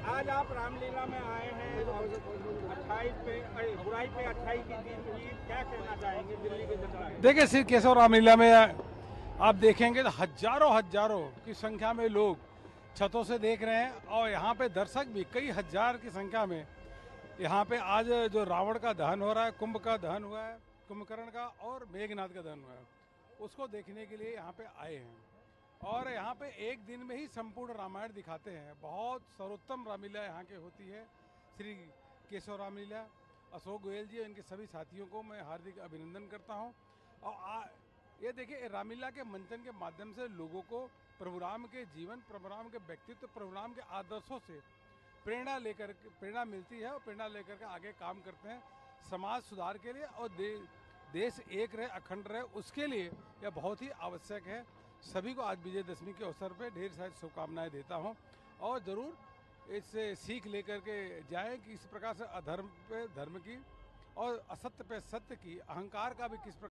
आज आप रामलीला में आए हैं और 28 पे बुराई पे अच्छाई की जीत हुई, क्या कहना चाहेंगे दिल्ली के जनता के? देखिए श्री केशव रामलीला में आप देखेंगे तो हजारों हजारों की संख्या में लोग छतों से देख रहे हैं और यहाँ पे दर्शक भी कई हजार की संख्या में यहाँ पे आज जो रावण का दहन हो रहा है, कुंभ का दहन हुआ है, कुंभकर्ण का और मेघनाथ का दहन हुआ है, उसको देखने के लिए यहाँ पे आए हैं। और यहाँ पे एक दिन में ही संपूर्ण रामायण दिखाते हैं। बहुत सर्वोत्तम रामलीला यहाँ के होती है, श्री केशव रामलीला। अशोक गोयल जी और इनके सभी साथियों को मैं हार्दिक अभिनंदन करता हूँ। और ये देखिए रामलीला के मंचन के माध्यम से लोगों को प्रभु राम के जीवन, प्रभु राम के व्यक्तित्व, प्रभु राम के आदर्शों से प्रेरणा मिलती है और प्रेरणा लेकर के आगे काम करते हैं समाज सुधार के लिए और देश एक रहे, अखंड रहे, उसके लिए यह बहुत ही आवश्यक है। सभी को आज विजयदशमी के अवसर पर ढेर सारी शुभकामनाएं देता हूं और ज़रूर इससे सीख लेकर के जाएं कि इस प्रकार से अधर्म पे धर्म की और असत्य पे सत्य की, अहंकार का भी किस